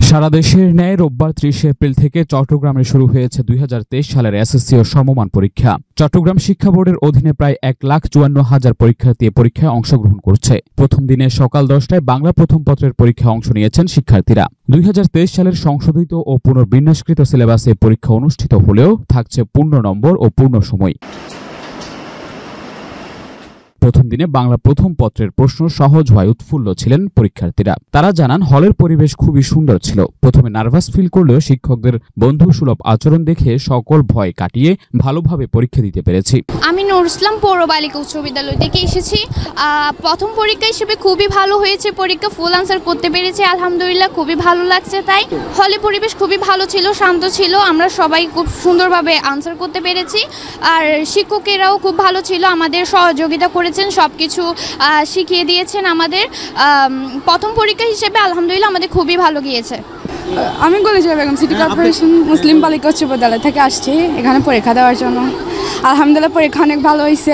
সারা দেশের ন্যায় রোববার ৩০ এপ্রিল থেকে চট্টগ্রামে শুরু হয়েছে ২০২৩ সালের এসএসসি ও সমমান পরীক্ষা। চট্টগ্রাম শিক্ষা বোর্ডের অধীনে প্রায় ১,৫৪,০০০ পরীক্ষার্থী পরীক্ষায় অংশগ্রহণ করছে। প্রথম দিনে সকাল ১০টায় বাংলা প্রথম পত্রের পরীক্ষায় অংশ নিয়েছেন শিক্ষার্থীরা। ২০২৩ সালের সংশোধিত ও পুনর্বিন্যাসকৃত সিলেবাসে পরীক্ষা অনুষ্ঠিত হলেও থাকছে পূর্ণ নম্বর ও পূর্ণ সময়। প্রথম দিনে বাংলা প্রথম পত্রের প্রশ্ন সহজ হওয়ায় উৎফুল্ল ছিলেন পরীক্ষার্থীরা। তারা জানান, হলের পরিবেশ খুবই সুন্দর ছিল। প্রথমে নার্ভাস ফিল করলেও শিক্ষকদের বন্ধুসুলভ আচরণ দেখে সকল ভয় কাটিয়ে ভালোভাবে পরীক্ষা দিতে পেরেছি। আমি নুর ইসলাম পৌর বালিকা উচ্চ বিদ্যালয় থেকে এসেছি। প্রথম পরীক্ষা হিসেবে খুবই ভালো হয়েছে। পরীক্ষা ফুল আনসার করতে পেরেছি, আলহামদুলিল্লাহ খুবই ভালো লাগছে। তাই হলে পরিবেশ খুবই ভালো ছিল, শান্ত ছিল। আমরা সবাই খুব সুন্দরভাবে আনসার করতে পেরেছি। আর শিক্ষকেরাও খুব ভালো ছিল, আমাদের সহযোগিতা করে সবকিছু শিখিয়ে দিয়েছেন আমাদের। প্রথম পরীক্ষা হিসেবে আলহামদুলিল্লাহ আমাদের খুবই ভালো গিয়েছে। আমি গলিজা বেগম সিটি কর্পোরেশন মুসলিম বালিকা উচ্চ বিদ্যালয় থেকে আসছি এখানে পরীক্ষা দেওয়ার জন্য। আলহামদুলিল্লাহ পরীক্ষা অনেক ভালো হয়েছে।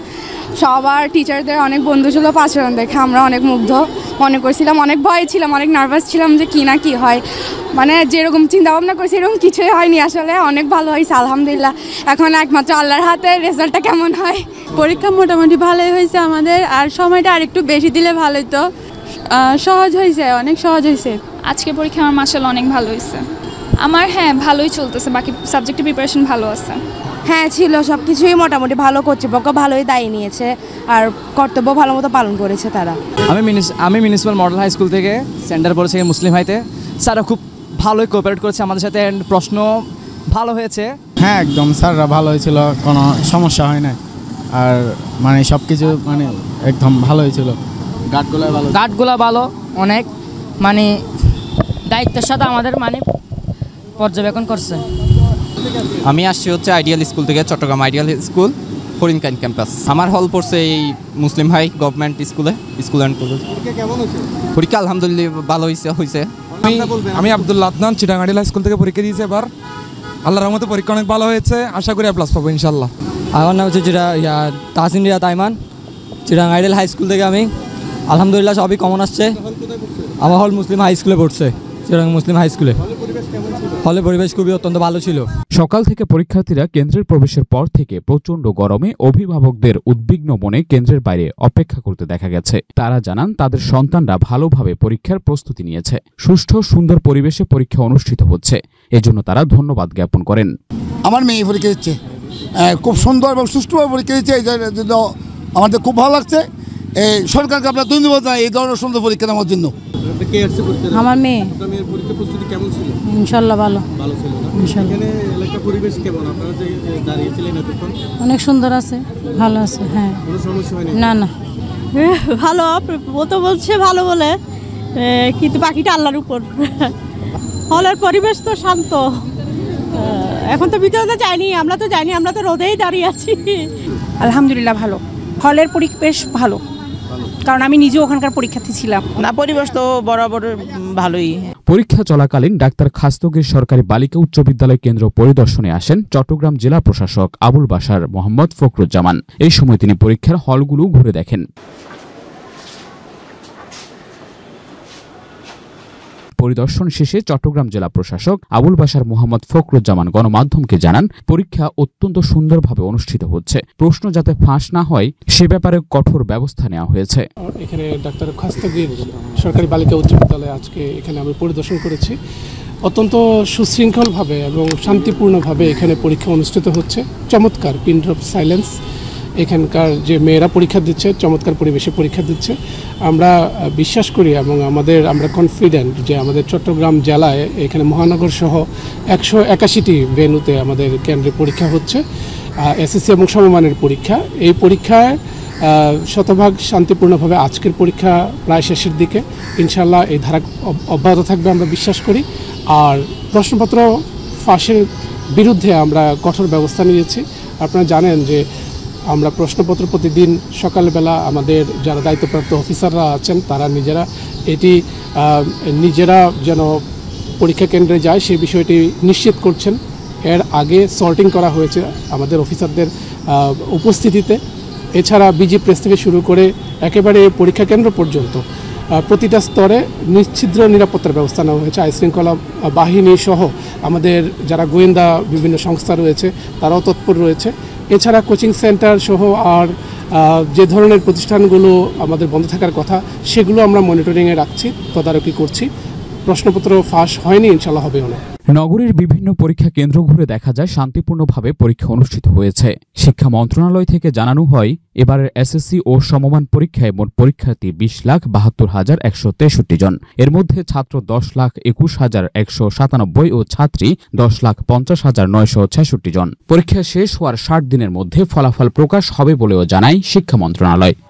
সবার টিচারদের অনেক বন্ধুসুলভ আচরণ দেখে আমরা অনেক মুগ্ধ। মনে করছিলাম, অনেক ভয় ছিলাম, অনেক নার্ভাস ছিলাম যে কি না কি হয়, মানে যেরকম চিন্তা ভাবনা করছি এরকম কিছুই হয়নি। আসলে অনেক ভালো হয়েছে আলহামদুলিল্লাহ। এখন একমাত্র আল্লাহর হাতে রেজাল্টটা কেমন হয়। পরীক্ষা মোটামুটি ভালোই হয়েছে আমাদের, আর সময়টা আরেকটু বেশি দিলে ভালোই তো। সহজ হয়েছে, অনেক সহজ হয়েছে। আজকে পরীক্ষা আমার মাশাআল্লাহ অনেক ভালো হয়েছে আমার। ভালোই চলতেছে, বাকি সাবজেক্টের প্রিপারেশন ভালো আছে। ছিল, সব কিছুই মোটামুটি ভালো। কর্তৃপক্ষ ভালোই দায়ী নিয়েছে আর কর্তব্য ভালো মতো পালন করেছে তারা। আমি মিউনিসিপ্যাল মডেল হাই স্কুল থেকে সেন্টার পড়েছি মুসলিম হাইতে। স্যাররা খুব ভালোই কোঅপারেট করেছে আমাদের সাথে, প্রশ্ন ভালো হয়েছে। হ্যাঁ, একদম স্যাররা ভালো হয়েছিল, কোনো সমস্যা হয় না। আর মানে সব কিছু মানে একদম ভালো হয়েছিল। গার্ডগুলো ভালো অনেক, মানে দায়িত্বের সাথে আমাদের মানে পর্যবেক্ষণ করছে। আমি আসছি হচ্ছে আইডিয়াল স্কুল থেকে, Chattogram ideal school Harinkain campus. আমার হল পড়ছে এই Muslim high government school and college. পরীক্ষা আলহামদুলিল্লাহ ভালো হয়েছে। আমি আব্দুল্লাহ আদনান চিটাং আইডিয়াল স্কুল থেকে পরীক্ষা দিয়েছি এবার। আল্লাহর রহমতে পরীক্ষা অনেক ভালো হয়েছে, আশা করি প্লাস পাবো ইনশাল্লাহ। আমার নাম হচ্ছে Tahsin Riya Taiman, Chittagong ideal high school থেকে আমি। আলহামদুলিল্লাহ সবই কমন আসছে। আমার হল মুসলিম হাই স্কুলে পড়ছে, চিটাং মুসলিম হাই স্কুলে। হলে পরিবেশ খুবই অত্যন্ত ভালো ছিল। সকাল থেকে পরীক্ষার্থীরা কেন্দ্রের প্রবেশের পর থেকে প্রচণ্ড গরমে অভিভাবকদের উদ্বিগ্ন মনে কেন্দ্রের বাইরে অপেক্ষা করতে দেখা গেছে। তারা জানান, তাদের সন্তানরা ভালোভাবে পরীক্ষার প্রস্তুতি নিয়েছে। সুষ্ঠু সুন্দর পরিবেশে পরীক্ষা অনুষ্ঠিত হচ্ছে, এজন্য তারা ধন্যবাদ জ্ঞাপন করেন। আমার মেয়ে পরীক্ষা দিচ্ছে, খুব সুন্দর এবং সুষ্ঠুভাবে পরীক্ষা দিচ্ছে, এই জন্য আমাদের খুব ভালো লাগছে। সরকারকে আমরা ধন্যবাদ জানাই এই ধরনের সুন্দর পরীক্ষা নেওয়ার জন্য। আমার মেয়ে ইনশাল্লাহ ভালো ছিল। অনেক সুন্দর আছে, ভালো আছে। হ্যাঁ, না ভালো। ও তো বলছে ভালো বলে, কিন্তু বাকিটা আল্লাহর উপর। হলের পরিবেশ তো শান্ত। এখন তো ভিতরে যাইনি, আমরা তো যাইনি, আমরা তো রোদেই দাঁড়িয়ে আছি। আলহামদুলিল্লাহ ভালো, হলের পরিবেশ ভালো, কারণ আমি নিজে ওখানকার পরীক্ষার্থী ছিলাম। না, পরিবেশ তো বরাবর ভালোই। পরীক্ষা চলাকালীন ডাক্তার খাস্তগীর সরকারি বালিকা উচ্চ বিদ্যালয় কেন্দ্র পরিদর্শনে আসেন চট্টগ্রাম জেলা প্রশাসক আবুল বাশার মোহাম্মদ ফখরুজ্জামান। এই সময় তিনি পরীক্ষার হলগুলো ঘুরে দেখেন। পরিদর্শন শেষে চট্টগ্রাম জেলা প্রশাসক আবুল বাশার মোহাম্মদ ফখরুজ্জামান গণমাধ্যমকে জানান, পরীক্ষা অত্যন্ত সুন্দরভাবে অনুষ্ঠিত হচ্ছে। প্রশ্ন যাতে ফাঁস না হয় সে ব্যাপারে কঠোর ব্যবস্থা নেওয়া হয়েছে। এখানে ডাক্তার খাস্তগীর সরকারি বালিকা উচ্চ বিদ্যালয়ে আজকে এখানে আমি পরিদর্শন করেছি। অত্যন্ত সুশৃঙ্খলভাবে এবং শান্তিপূর্ণভাবে এখানে পরীক্ষা অনুষ্ঠিত হচ্ছে। চমৎকার, পিন ড্রপ সাইলেন্স। এখানকার যে মেয়েরা পরীক্ষা দিচ্ছে চমৎকার পরিবেশে পরীক্ষা দিচ্ছে। আমরা বিশ্বাস করি এবং আমরা কনফিডেন্ট যে আমাদের চট্টগ্রাম জেলায় এখানে মহানগর সহ 181টি ভেন্যুতে আমাদের কেন্দ্রে পরীক্ষা হচ্ছে, এসএসসি এবং সমমানের পরীক্ষা। এই পরীক্ষায় শতভাগ শান্তিপূর্ণভাবে আজকের পরীক্ষা প্রায় শেষের দিকে। ইনশাল্লাহ এই ধারা অব্যাহত থাকবে আমরা বিশ্বাস করি। আর প্রশ্নপত্র ফাঁসের বিরুদ্ধে আমরা কঠোর ব্যবস্থা নিয়েছি। আপনারা জানেন যে আমরা প্রশ্নপত্র প্রতিদিন সকালবেলা আমাদের যারা দায়িত্বপ্রাপ্ত অফিসাররা আছেন তারা নিজেরা যেন পরীক্ষা কেন্দ্রে যায় সেই বিষয়টি নিশ্চিত করছেন। এর আগে সর্টিং করা হয়েছে আমাদের অফিসারদের উপস্থিতিতে। এছাড়া বিজি প্রেস থেকে শুরু করে একেবারে পরীক্ষা কেন্দ্র পর্যন্ত প্রতিটা স্তরে নিশ্ছিদ্র নিরাপত্তার ব্যবস্থা নেওয়া হয়েছে। আইনশৃঙ্খলা বাহিনী সহ আমাদের যারা গোয়েন্দা বিভিন্ন সংস্থা রয়েছে তারাও তৎপর রয়েছে। এছাড়া কোচিং সেন্টার সহ আর যে ধরনের প্রতিষ্ঠানগুলো আমাদের বন্ধ থাকার কথা সেগুলো আমরা মনিটরিংয়ে রাখছি, তদারকি করছি। প্রশ্নপত্র ফাঁস হয়নি, ইনশাল্লাহ হবেও না। নগরীর বিভিন্ন পরীক্ষা কেন্দ্র ঘুরে দেখা যায় শান্তিপূর্ণভাবে পরীক্ষা অনুষ্ঠিত হয়েছে। শিক্ষা মন্ত্রণালয় থেকে জানানো হয়, এবারের এসএসসি ও সমমান পরীক্ষায় মোট পরীক্ষার্থী 20,72,163 জন। এর মধ্যে ছাত্র 10,21,197 ও ছাত্রী 10,50,966 জন। পরীক্ষা শেষ হওয়ার 60 দিনের মধ্যে ফলাফল প্রকাশ হবে বলেও জানায় শিক্ষা মন্ত্রণালয়।